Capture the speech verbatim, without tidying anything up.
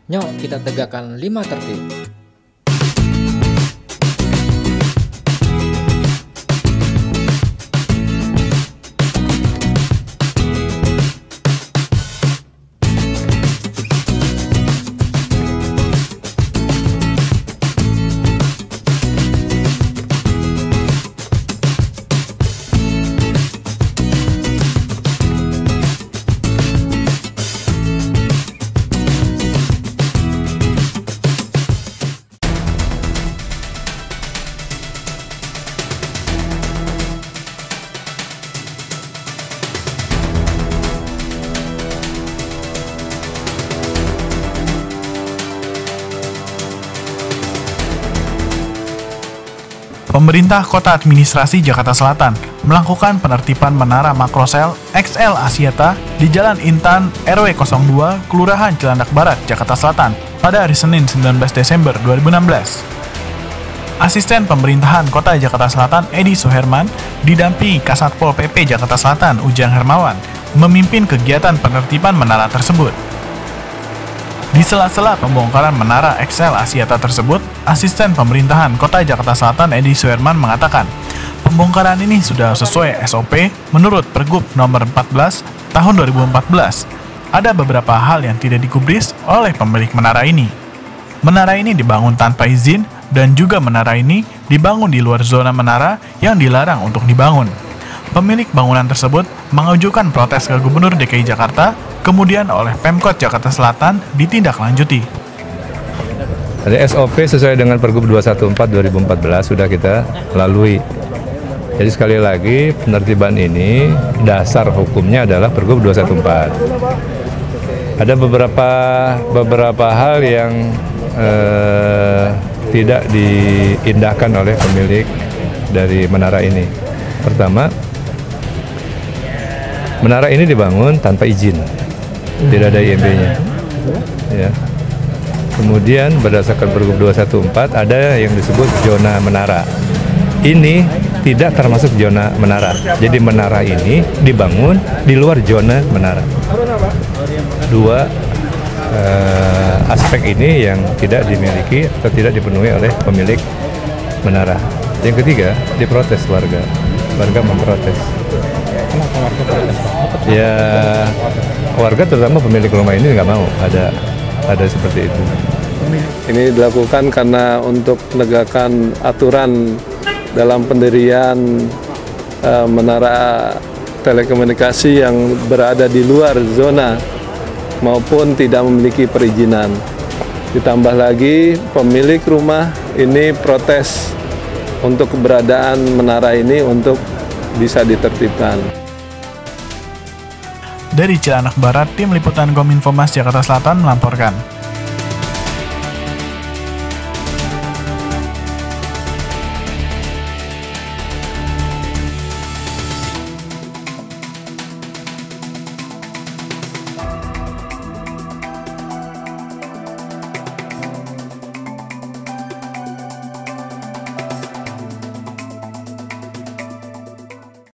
Nyok kita tegakkan lima tertib. Pemerintah Kota Administrasi Jakarta Selatan melakukan penertiban menara makrosel X L Asyata di Jalan Intan R W nol dua, Kelurahan Cilandak Barat, Jakarta Selatan pada hari Senin sembilan belas Desember dua ribu enam belas. Asisten Pemerintahan Kota Jakarta Selatan Edi Suherman didampingi Kasatpol P P Jakarta Selatan Ujang Hermawan memimpin kegiatan penertiban menara tersebut. Di sela-sela pembongkaran menara X L Asyata tersebut, Asisten Pemerintahan Kota Jakarta Selatan Edi Suherman mengatakan, pembongkaran ini sudah sesuai S O P menurut Pergub nomor empat belas tahun dua ribu empat belas. Ada beberapa hal yang tidak digubris oleh pemilik menara ini. Menara ini dibangun tanpa izin dan juga menara ini dibangun di luar zona menara yang dilarang untuk dibangun. Pemilik bangunan tersebut mengajukan protes ke Gubernur D K I Jakarta, kemudian oleh Pemkot Jakarta Selatan ditindaklanjuti. Jadi S O P sesuai dengan Pergub dua satu empat dua ribu empat belas sudah kita lalui. Jadi sekali lagi penertiban ini dasar hukumnya adalah Pergub dua satu empat. Ada beberapa beberapa hal yang eh, tidak diindahkan oleh pemilik dari menara ini. Pertama, menara ini dibangun tanpa izin, tidak ada I M B-nya. Ya. Kemudian berdasarkan Pergub dua satu empat ada yang disebut zona menara. Ini tidak termasuk zona menara. Jadi menara ini dibangun di luar zona menara. Dua eh, aspek ini yang tidak dimiliki atau tidak dipenuhi oleh pemilik menara. Yang ketiga, diprotes warga. Warga memprotes. Kenapa warga protes? Ya, warga terutama pemilik rumah ini nggak mau ada ada seperti itu. Ini dilakukan karena untuk menegakkan aturan dalam pendirian uh, menara telekomunikasi yang berada di luar zona maupun tidak memiliki perizinan. Ditambah lagi pemilik rumah ini protes untuk keberadaan menara ini untuk bisa ditertibkan. Dari Cilandak Barat, Tim Liputan Kominfo Mas Jakarta Selatan melaporkan.